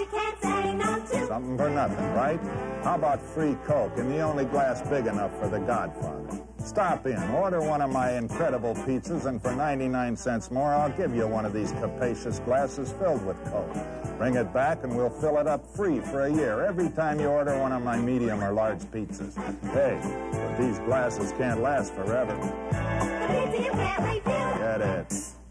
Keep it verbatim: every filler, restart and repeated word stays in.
you can't say no to. Something for nothing, right? How about free Coke in the only glass big enough for the Godfather? Stop in, order one of my incredible pizzas, and for ninety-nine cents more, I'll give you one of these capacious glasses filled with Coke. Bring it back, and we'll fill it up free for a year every time you order one of my medium or large pizzas. Hey, but these glasses can't last forever. The pizza you can't refuse. Get it.